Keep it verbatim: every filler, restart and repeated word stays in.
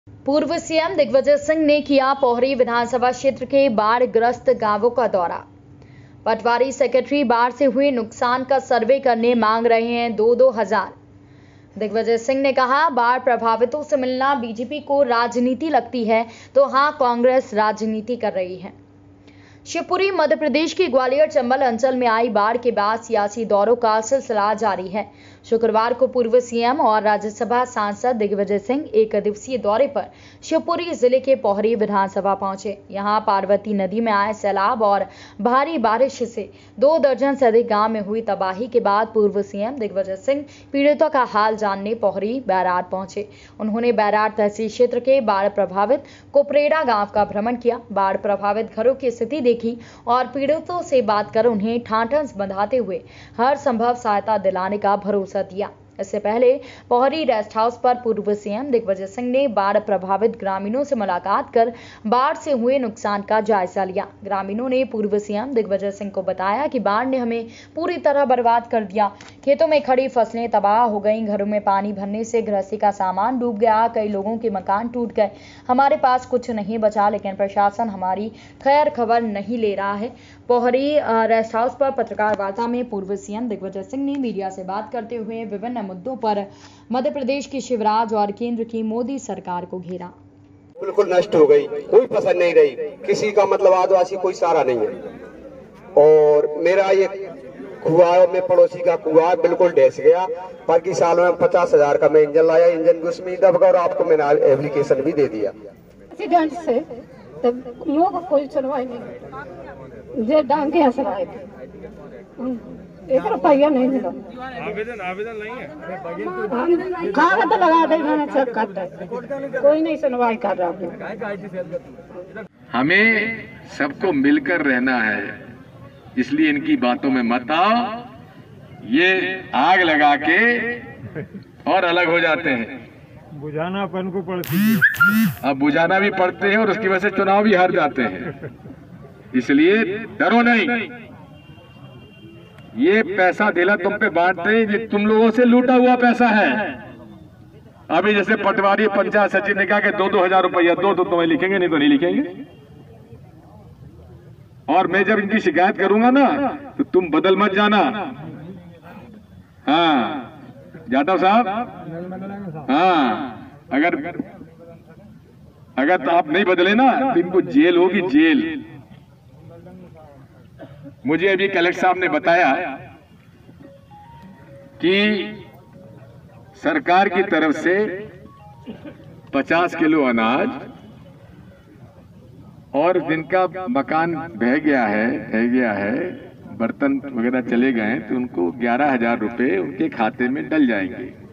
पूर्व सीएम दिग्विजय सिंह ने किया पोहरी विधानसभा क्षेत्र के बाढ़ ग्रस्त गांवों का दौरा। पटवारी सेक्रेटरी बाढ़ से हुए नुकसान का सर्वे करने मांग रहे हैं दो दो हजार। दिग्विजय सिंह ने कहा, बाढ़ प्रभावितों से मिलना बीजेपी को राजनीति लगती है तो हाँ, कांग्रेस राजनीति कर रही है। शिवपुरी मध्य प्रदेश के ग्वालियर चंबल अंचल में आई बाढ़ के बाद सियासी दौरों का सिलसिला जारी है। शुक्रवार को पूर्व सीएम और राज्यसभा सांसद दिग्विजय सिंह एक दिवसीय दौरे पर शिवपुरी जिले के पोहरी विधानसभा पहुंचे। यहां पार्वती नदी में आए सैलाब और भारी बारिश से दो दर्जन से अधिक गांव में हुई तबाही के बाद पूर्व सीएम दिग्विजय सिंह पीड़ितों का हाल जानने पोहरी बैराट पहुंचे। उन्होंने बैराट तहसील क्षेत्र के बाढ़ प्रभावित कुपरेड़ा गांव का भ्रमण किया, बाढ़ प्रभावित घरों की स्थिति देखी और पीड़ितों से बात कर उन्हें ठाठंस बंधाते हुए हर संभव सहायता दिलाने का भरोसा दिया। इससे पहले पोहरी रेस्ट हाउस पर पूर्व सीएम दिग्विजय सिंह ने बाढ़ प्रभावित ग्रामीणों से मुलाकात कर बाढ़ से हुए नुकसान का जायजा लिया। ग्रामीणों ने पूर्व सीएम दिग्विजय सिंह को बताया कि बाढ़ ने हमें पूरी तरह बर्बाद कर दिया, खेतों में खड़ी फसलें तबाह हो गईं, घरों में पानी भरने से गृहस्थी का सामान डूब गया, कई लोगों के मकान टूट गए, हमारे पास कुछ नहीं बचा, लेकिन प्रशासन हमारी खैर खबर नहीं ले रहा है। पोहरी रेस्ट हाउस पर पत्रकार वार्ता में पूर्व सीएम दिग्विजय सिंह ने मीडिया से बात करते हुए विभिन्न मुद्दों पर मध्य प्रदेश की शिवराज और केंद्र की मोदी सरकार को घेरा। बिल्कुल नष्ट हो गई, कोई फसल नहीं रही, किसी का मतलब आदिवासी कोई सहारा नहीं है। और मेरा ये कुआं में पड़ोसी का कुआं बिल्कुल ढस गया। पर की साल में पचास हजार का मैं इंजन लाया, इंजन भी उसमें दब गया और आपको मैंने एप्लीकेशन भी दे दिया। से तब लोग कोई सुनवाई नहीं, जे डांगे असर आए एक रुपया नहीं मिला। आवेदन आवेदन नहीं है, कागज लगा दे, मैंने चेक करता है, कोई नहीं सुनवाई कर रहा है। हमें सबको मिलकर रहना है, इसलिए इनकी बातों में मत आओ। ये आग लगा के और अलग हो जाते हैं, बुझाना अपन को पड़ती है। अब बुझाना भी पड़ते हैं और उसकी वजह से चुनाव भी हार जाते हैं। इसलिए डरो नहीं, ये पैसा दिला तुम पे बांटते हैं, ये तुम लोगों से लूटा हुआ पैसा है। अभी जैसे पटवारी पंचायत सचिव ने कहा कि दो दो हजार रुपया दो तो तुम्हें लिखेंगे, नहीं तो नहीं लिखेंगे। और मैं जब इनकी शिकायत करूंगा ना तो तुम बदल मत जाना। हाँ जाटव साहब, हाँ अगर अगर तो आप नहीं बदले ना तो इनको जेल होगी, जेल। मुझे अभी कलेक्टर साहब ने बताया कि सरकार की तरफ से पचास किलो अनाज और जिनका मकान बह गया है बह गया है बर्तन वगैरह चले गए तो उनको ग्यारह हजार रुपए उनके खाते में डल जाएंगे।